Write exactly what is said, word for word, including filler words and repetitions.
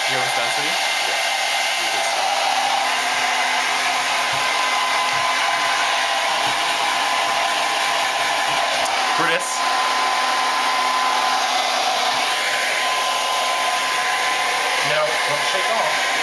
You almost done, sweetie? Yeah. You can stop. Brutus. No, don't shake off.